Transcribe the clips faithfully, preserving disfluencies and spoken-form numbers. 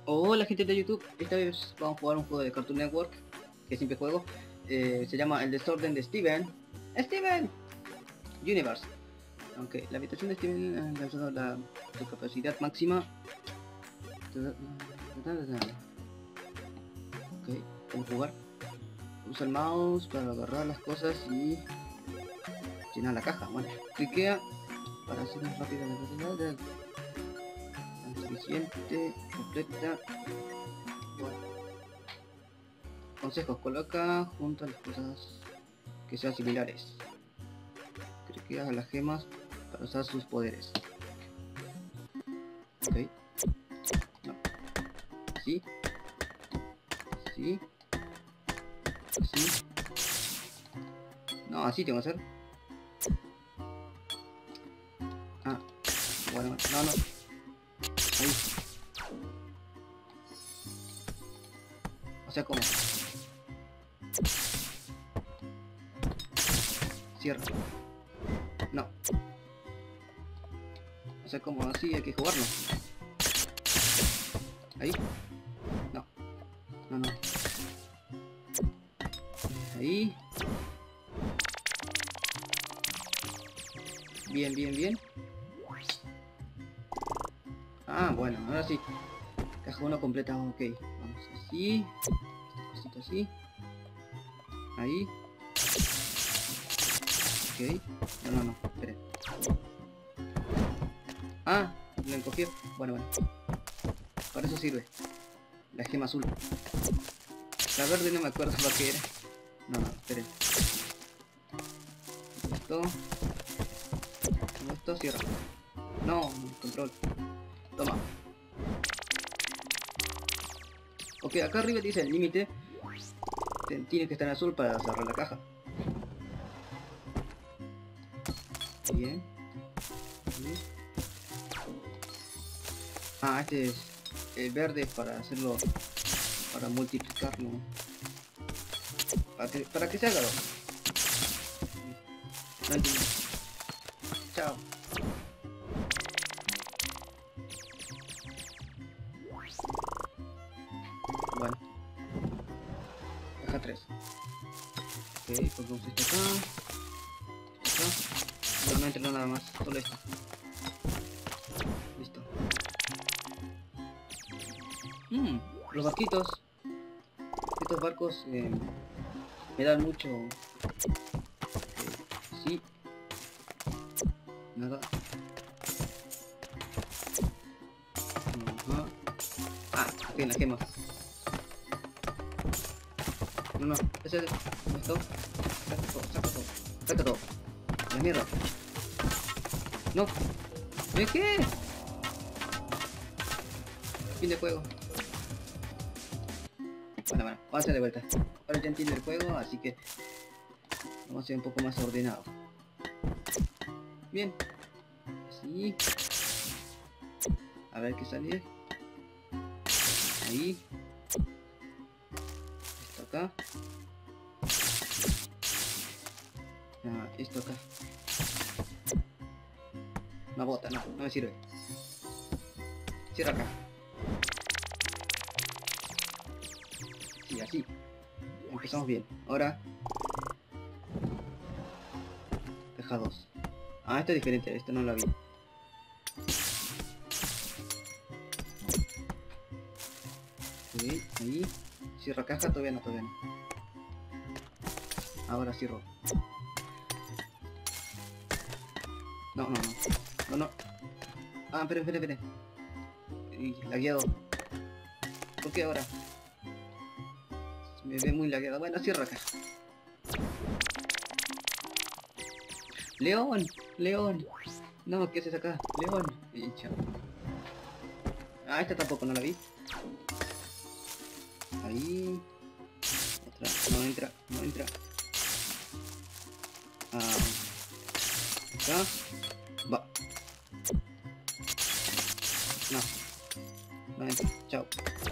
Hola gente de YouTube, esta vez vamos a jugar un juego de Cartoon Network que siempre juego. Eh, se llama El Desorden de Steven. ¡Steven! Universe. Aunque la habitación de Steven ha alcanzado la su capacidad máxima. Ok, vamos a jugar. Usa el mouse para agarrar las cosas y llenar la caja. Bueno, cliquea para hacer más rápido la velocidad. Suficiente, completa. Bueno. Consejos: coloca junto a las cosas que sean similares. Creo que haga las gemas para usar sus poderes. Ok. No. Sí. Sí. Sí. No, así tengo que hacer. Ah. Bueno, no, no. Ahí. O sea, como cierra. No. O sea, como así hay que jugarlo. Ahí. No. No, no. Ahí. Bien, bien, bien. Ah, bueno, ahora sí. Caja uno completa, ok. Vamos así. Esta cosita así. Ahí. Ok. No, no, no. Esperen. Ah, lo encogió. Bueno, bueno. Para eso sirve. La gema azul. La verde no me acuerdo para qué era. No, no, esperen. Esto. Como esto cierra. No, control. Toma. Ok, acá arriba dice el límite. Tiene que estar en azul para cerrar la caja. Bien. Bien. Ah, este es el verde para hacerlo, para multiplicarlo, para que, para que se haga dos. No entiendo. Chao. Bueno, caja tres. Ok, pongamos esto acá. Esto acá. No, no entra nada más, solo esto. Listo. Mmm, los barquitos. Estos barcos eh, me dan mucho. Eh, sí. Nada. Ajá. Ah, ok, la gema. No, no, ese es esto. Saca todo, saca todo, saca todo. La mierda. No. ¿De qué? Fin de juego. Bueno, bueno, vamos a hacer de vuelta. Ahora ya entiendo el juego, así que vamos a ser un poco más ordenado. Bien. Así. A ver qué sale. Ahí. Esto acá. Ah, esto acá. Una bota, no, no me sirve. Cierra acá. Sí, así. Empezamos bien. Ahora. Caja dos. Ah, esto es diferente, esto no lo vi. Ok, ahí. Cierra caja, todavía no, todavía no. Ahora cierro. No, no, no. No, no. Ah, esperen, esperen, esperen. Y lagueado. ¿Por qué ahora? Se me ve muy lagueado. Bueno, cierra acá. León, León. No, ¿qué haces acá? León. Y chao. Ah, esta tampoco no la vi. Ahí. Otra. No entra, no entra. Ah. Acá. Va. No. No entra. Chao.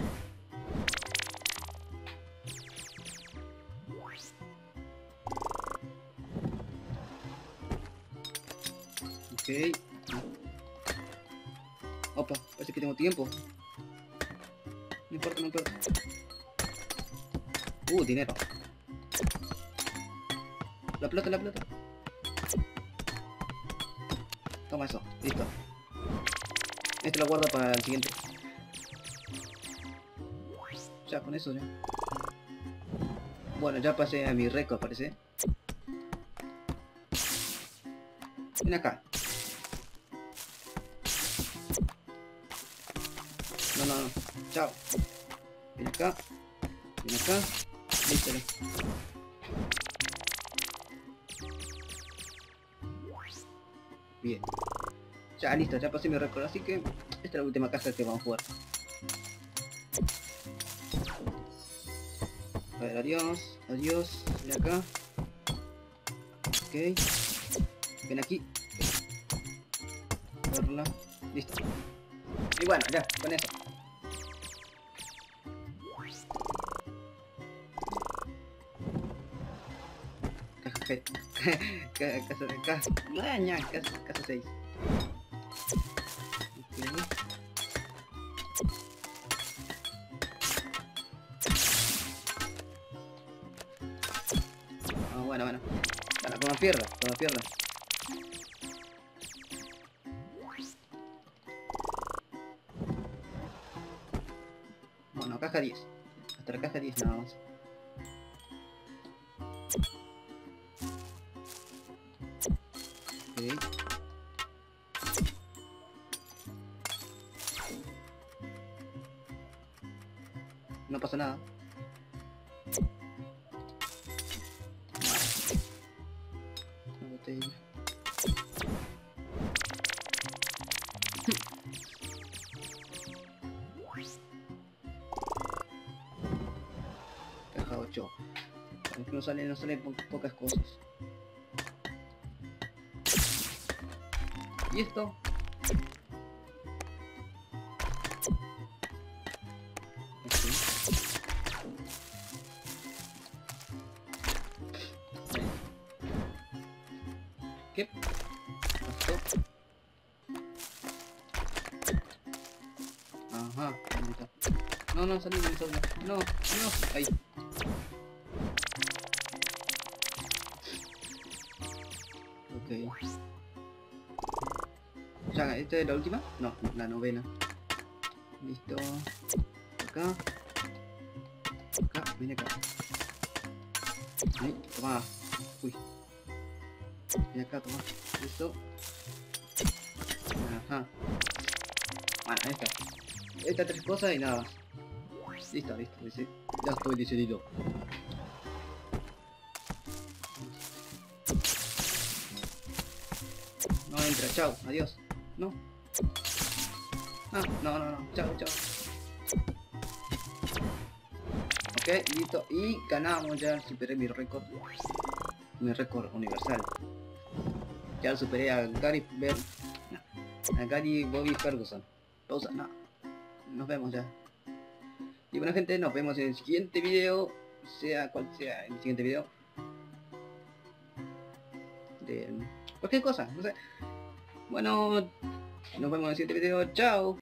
Ok. Opa, parece que tengo tiempo. No importa, no importa. Uh, dinero. La plata, la plata. Toma eso, listo. Este lo guardo para el siguiente. Ya, con eso ya. Bueno, ya pasé a mi récord, parece. Ven acá. No, no, no. Chao. Ven acá. Ven acá. Listo, ya. Bien. Ya, listo, ya pasé mi récord, así que esta es la última caja que vamos a jugar. A ver, adiós, adiós, ven acá. Ok. Ven aquí. Verla. Listo. Y bueno, ya, con eso. Caja G. Casa de casa. Maña, casa, casa seis. Okay. Ah, bueno, bueno. Bueno, como pierda, como pierda. Bueno, caja diez. Hasta la caja diez nada más. Okay. No pasa nada. Una botella. Caja ocho. Aunque no salen, no salen po pocas cosas. ¿Y esto? Okay. ¿Qué pasó? Ajá, ¿dónde está? No, no, salí, no, salí. No, no, ahí. Ok. Ya, ¿esta es la última? No, la novena. Listo. Acá. Acá, ven acá. Ahí, toma. Uy. Ven acá, toma. Listo. Ajá. Bueno, ahí está. Estas tres cosas y nada más. Listo, listo, dice. Ya estoy decidido. No entra, chao, adiós. No. Ah, no, no, no, chao, chao. Ok, listo. Y ganamos, ya superé mi récord. Mi récord universal. Ya lo superé a Gary Bell. No, a Gary Bobby Ferguson. Pausa, no. Nos vemos ya. Y bueno, gente, nos vemos en el siguiente video. Sea cual sea el siguiente video. De cualquier cosa, no sé. Bueno, nos vemos en el siguiente video. Chao.